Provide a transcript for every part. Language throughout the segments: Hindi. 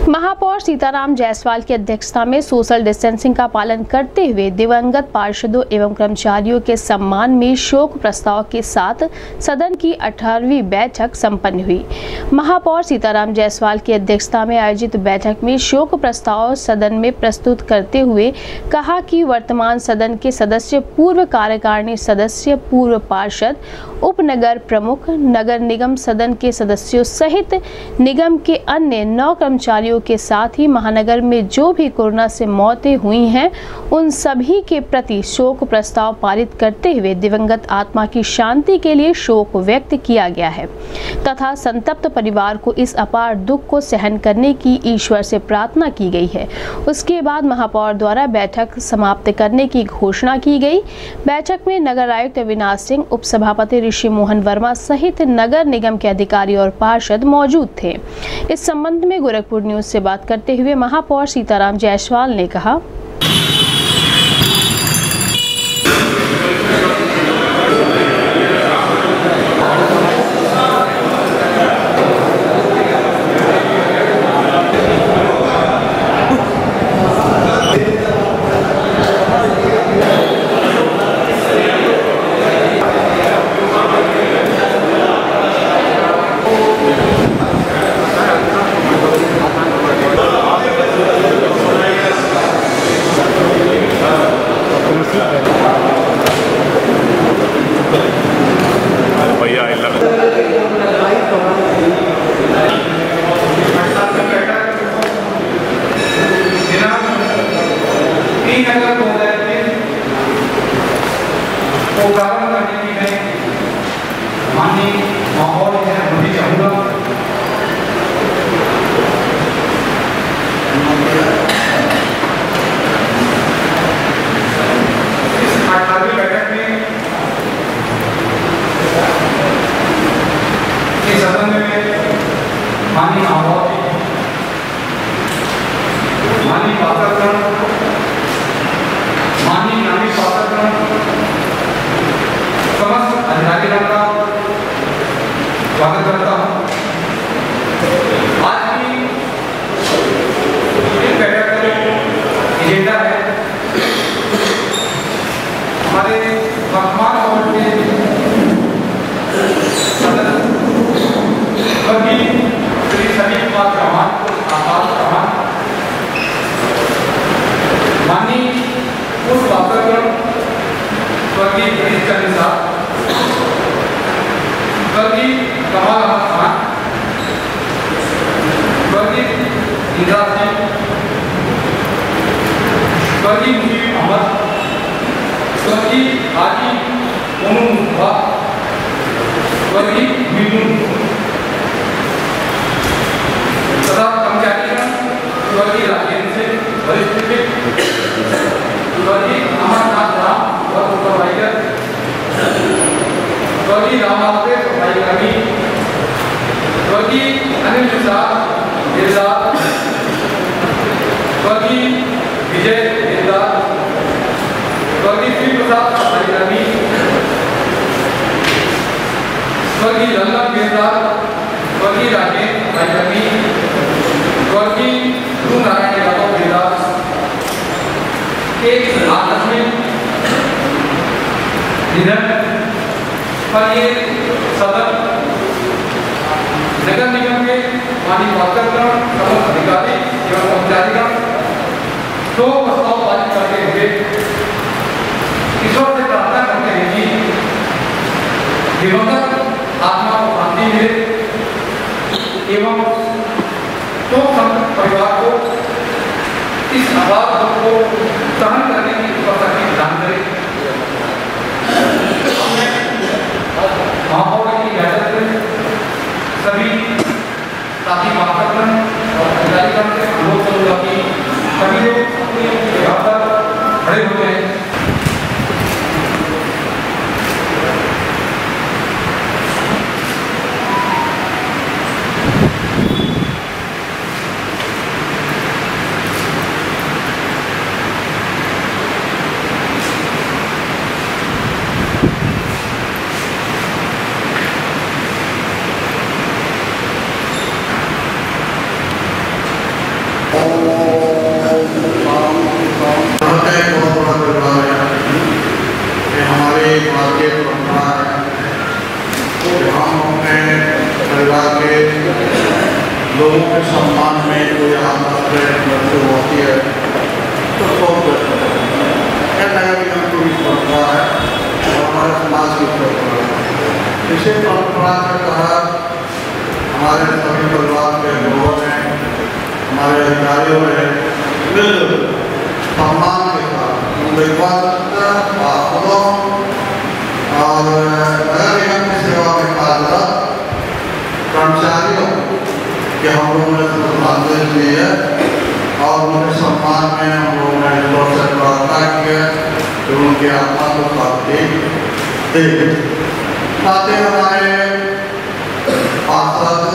महापौर सीताराम जायसवाल की अध्यक्षता में सोशल डिस्टेंसिंग का पालन करते हुए दिवंगत पार्षदों एवं कर्मचारियों के सम्मान में शोक प्रस्ताव के साथ सदन की 18वीं बैठक संपन्न हुई। महापौर सीताराम जायसवाल की अध्यक्षता में आयोजित बैठक में शोक प्रस्ताव सदन में प्रस्तुत करते हुए कहा कि वर्तमान सदन के सदस्य, पूर्व कार्यकारिणी सदस्य, पूर्व पार्षद, उपनगर प्रमुख, नगर निगम सदन के सदस्यों सहित निगम के अन्य 9 कर्मचारियों के साथ ही महानगर में जो भी कोरोना से मौतें हुई हैं उन सभी के प्रति शोक प्रस्ताव पारित करते हुए दिवंगत आत्मा की शांति के लिए शोक व्यक्त किया गया है तथा संतप्त परिवार को इस अपार दुख को सहन करने की ईश्वर से प्रार्थना की गई है। उसके बाद महापौर द्वारा बैठक समाप्त करने की घोषणा की गई। बैठक में नगर आयुक्त अविनाश सिंह, उप सभापति ऋषि मोहन वर्मा सहित नगर निगम के अधिकारी और पार्षद मौजूद थे। इस संबंध में गोरखपुर न्यूज से बात करते हुए महापौर सीताराम जायसवाल ने कहा, स्वागत करता हूं। आज की बैठक का एजेंडा है हमारे वर्तमान बोर्ड के सदस्य श्री सलीम कुमार चौहान को आभार चौहान, माननीय पूर्व वातावरण स्वर्गीय गणेश चंद्र साहब, स्वर्गीय कमाल अहमद खान, स्वर्गीय इंदिरा सिंह, स्वर्गीय मुजीब अहमद, स्वर्गीय हाजी मोनू मुस्तफा, स्वर्गीय मिथुन तथा कर्मचारीगण, स्वर्गीय राजेंद्र सिंह वरिष्ठ, स्वर्गीय अमरनाथ राम और सुपरवाइजर, स्वर्गीय रामनाथ सफाई कर्मी, स्वर्गीय अनिल प्रसाद गिरदार, स्वर्गीय विजय गिरदार, स्वर्गीय श्री प्रसाद सफाई कर्मी, स्वर्गीय लल्लन गिरदार, स्वर्गीय राजेश सफाई कर्मी, स्वर्गीय ध्रुव नारायण यादव गिरदार एक आकस्मिक निधन पर ये सदन नगर निगम के माननीय वातावरण समस्त अधिकारी एवं कर्मचारीगण दो प्रस्ताव पारित करते हुए ईश्वर से प्रार्थना करते हैं कि दिवंगत आत्मा को शांति मिले एवं तो संत परिवार को इस अभाव को सहन करने की शक्ति प्रदान करे। महापौर की इजाजत से सभी साथी वातावरण और अधिकारीगण से अनुरोध करूंगा कि सभी लोग अपनी जगह पर खड़े हो जाएं। हमारी भारतीय परंपरा है कि हम अपने परिवार के लोगों के सम्मान में कोई मृत्यु होती है तो शोक व्यक्त करते हैं। नगर निगम की परंपरा है और हमारे समाज की परंपरा है। इसी परंपरा के तहत हमारे सभी परिवार के लोगों ने, हमारे अधिकारियों ने मिलकर सम्मान के साथ पार्षदों और नगर निगम की सेवा में कार्यरत कर्मचारियों के हम लोगों ने श्रद्धांजलि दी है और उनके सम्मान में हम लोगों ने ईश्वर से प्रार्थना की है कि उनकी आत्मा को शांति दे। साथ ही हमारे पार्षद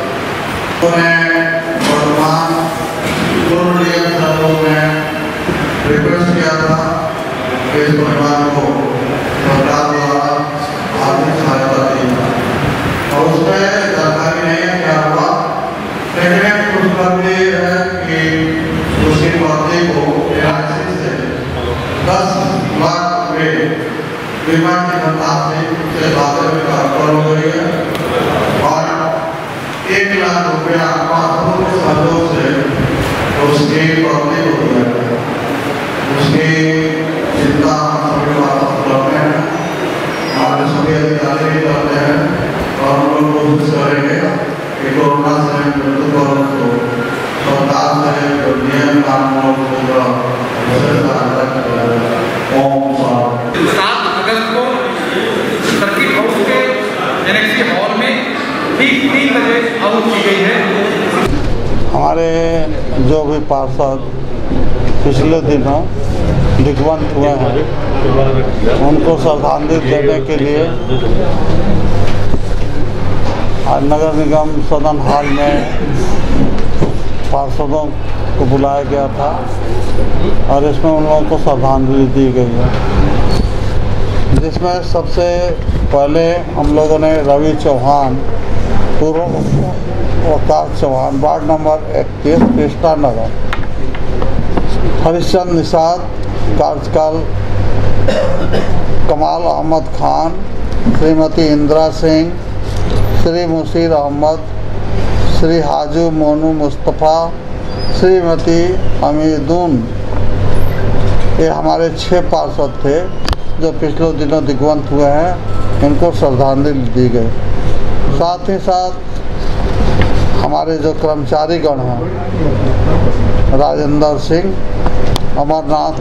ने वर्तमान गुरुलियन संघों में रिक्वेस्ट किया था कि इस परिवार को सरकार द्वारा आर्थिक सहायता दी और उसमें जानकारी नहीं है क्या हुआ, लेकिन खुशखबरी है कि उसकी पत्नी को NIC से 10 लाख रुपये बीमा की धनराशि से खाते में ट्रांसफर हो गई है और 1 लाख रुपया पासपोर्ट के सहयोग से उसकी पत्नी को दिया गया। उसकी चिंता हम सभी वापस करते हैं, हमारे सभी अधिकारी भी करते हैं और हम लोग कोशिश करेंगे कि कोरोना से मृत्युकरण को सरकार से जो नियम कानून होगा उसे सहायता किया जाए। ओम शांति। 7 अगस्त को सर्किट हाउस के NXC हॉल में ठीक 3 बजे आउट की गई है। हमारे जो भी पार्षद पिछले दिनों दिग्वंत हुए हैं उनको श्रद्धांजलि देने के लिए आज नगर निगम सदन हॉल में पार्षदों को बुलाया गया था और इसमें उन लोगों को श्रद्धांजलि दी गई है, जिसमें सबसे पहले हम लोगों ने रवि चौहान, पूर्व अवतार चौहान, वार्ड नंबर 31 कृष्णा नगर, हरिश्चंद्र निषाद कार्यकाल, कमाल अहमद खान, श्रीमती इंदिरा सिंह, श्री मुशीर अहमद, श्री हाजू मोनू मुस्तफ़ा, श्रीमती अमीदुन, ये हमारे 6 पार्षद थे जो पिछले दिनों दिग्वंत हुए हैं। इनको श्रद्धांजलि दी गई। साथ ही साथ हमारे जो कर्मचारीगण हैं, राजेंद्र सिंह, अमरनाथ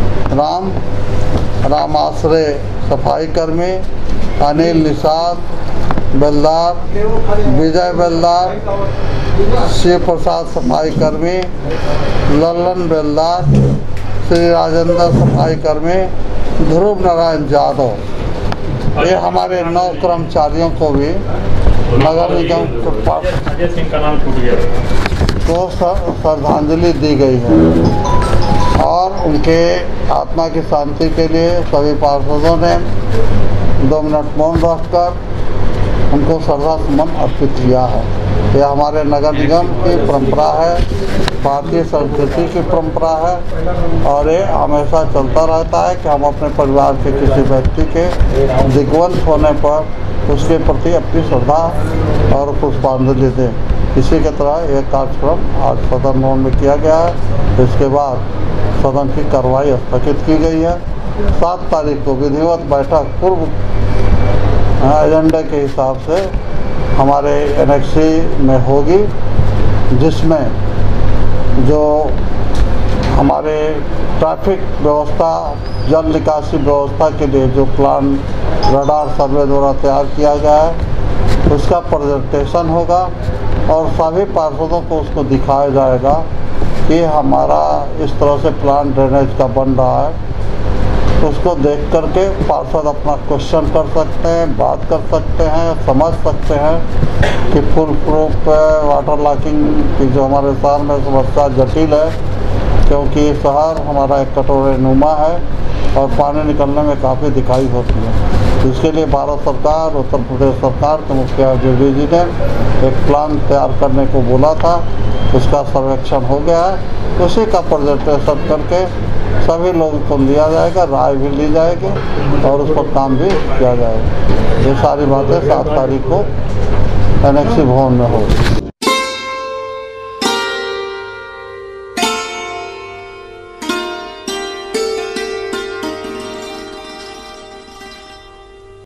राम आश्रय सफाई कर्मी, अनिल निषाद बेलदार, विजय बेलदार, शिव प्रसाद सफाई कर्मी, लल्लन बेलदार, श्री राजेंद्र सफाई कर्मी, ध्रुव नारायण यादव, ये हमारे 9 कर्मचारियों को भी नगर निगम को श्रद्धांजलि दी गई है और उनके आत्मा की शांति के लिए सभी पार्षदों ने 2 मिनट मौन रखकर उनको श्रद्धा सुमन अर्पित किया है। यह हमारे नगर निगम की परंपरा है, भारतीय संस्कृति की परंपरा है और ये हमेशा चलता रहता है कि हम अपने परिवार के किसी व्यक्ति के दिग्वंत होने पर उसके प्रति अपनी श्रद्धा और पुष्पांजलि दें। इसी के तरह यह कार्यक्रम आज सदन भवन में किया गया है। इसके बाद सदन की कार्रवाई स्थगित की गई है। 7 तारीख को विधिवत बैठक पूर्व एजेंडे के हिसाब से हमारे NXC में होगी, जिसमें जो हमारे ट्रैफिक व्यवस्था, जल निकासी व्यवस्था के लिए जो प्लान रडार सर्वे द्वारा तैयार किया गया है उसका प्रेजेंटेशन होगा और सभी पार्षदों को उसको दिखाया जाएगा कि हमारा इस तरह से प्लान ड्रेनेज का बन रहा है। उसको देख करके पार्षद अपना क्वेश्चन कर सकते हैं, बात कर सकते हैं, समझ सकते हैं कि फुल प्रूफ वाटर लॉकिंग की जो हमारे शहर में समस्या जटिल है, क्योंकि शहर हमारा एक कटोरे नुमा है और पानी निकलने में काफ़ी दिखाई होती है। इसके लिए भारत सरकार, उत्तर प्रदेश सरकार के मुख्यमंत्री जी ने एक प्लान तैयार करने को बोला था। उसका सर्वेक्षण हो गया है। उसी का प्रेजेंटेशन करके सभी लोगों को लिया जाएगा, राय भी ली जाएगी और उस पर काम भी किया जाएगा। ये सारी बातें 7 तारीख को एनेक्सी भवन में होगी।